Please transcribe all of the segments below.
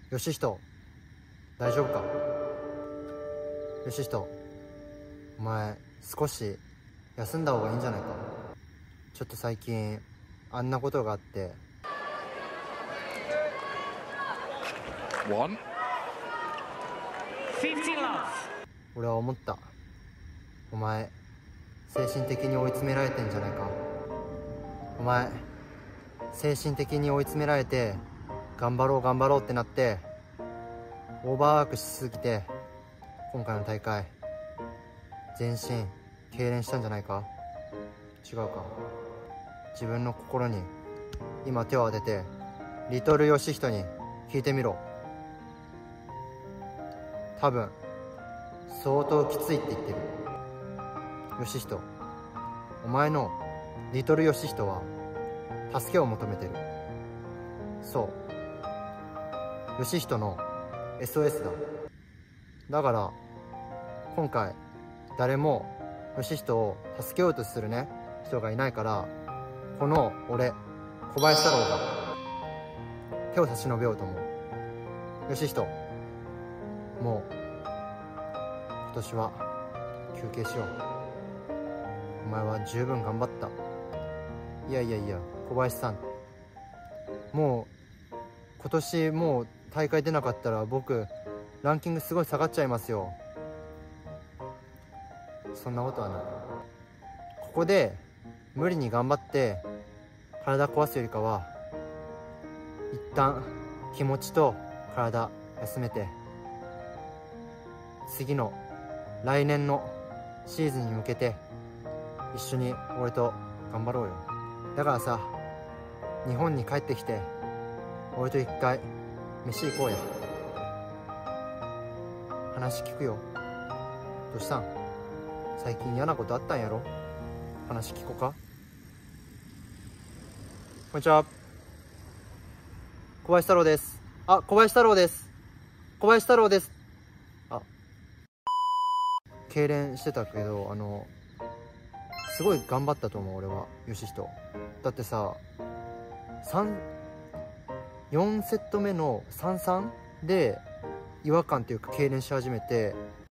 よしひと、大丈夫か？よしひと、お前少し休んだ方がいいんじゃないか？ちょっと最近あんなことがあって。俺は思った。お前精神的に追い詰められてんじゃないか。お前精神的に追い詰められて頑張ろう頑張ろうってなってオーバーワークしすぎて今回の大会全身痙攣したんじゃないか？違うか？自分の心に今手を当ててリトルヨシヒトに聞いてみろ。多分相当きついって言ってる。ヨシヒト、お前のリトルヨシヒトは助けを求めてる。そう、ヨシヒトの SOS だ。だから今回誰もヨシヒトを助けようとするね人がいないから、この俺小林太郎が手を差し伸べようと思う。ヨシヒト、もう今年は休憩しよう。お前は十分頑張った。いや小林さん、もう今年もう大会出なかったら僕ランキングすごい下がっちゃいますよ。そんなことはない。ここで無理に頑張って体壊すよりかは一旦気持ちと体休めて次の来年のシーズンに向けて一緒に俺と頑張ろうよ。だからさ、日本に帰ってきて俺と一回飯行こうや。話聞くよ。どうしたん？最近嫌なことあったんやろ？話聞こうか。こんにちは、小林太郎です。あ、小林太郎です。小林太郎です。あ、痙攣してたけどすごい頑張ったと思う俺は。ヨシヒトだってさ、4セット目の 3-3 で違和感というか痙攣し始めて、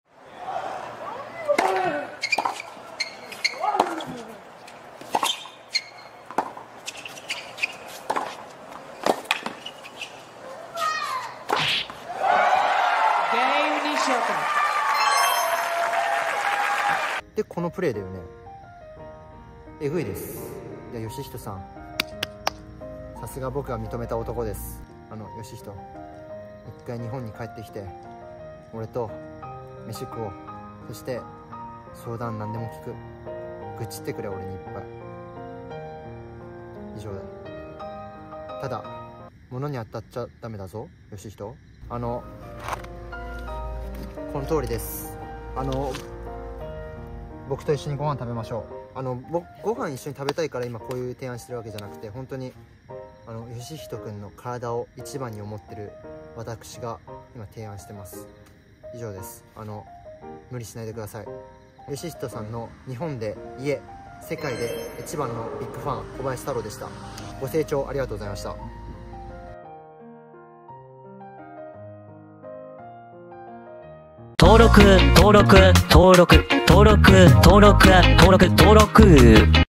でこのプレーだよね。えぐいです。いや、ヨシヒトさん、さすが僕が認めた男です。ヨシヒト、一回日本に帰ってきて俺と飯食おう。そして相談何でも聞く。愚痴ってくれ俺にいっぱい。以上だ。ただ物に当たっちゃダメだぞヨシヒト。この通りです。僕と一緒にご飯食べましょう。ご飯一緒に食べたいから今こういう提案してるわけじゃなくて、本当にヨシヒト君の体を一番に思ってる私が今提案してます。以上です。無理しないでください。ヨシヒトさんの日本で世界で一番のビッグファン、小林太郎でした。ご清聴ありがとうございました。 登録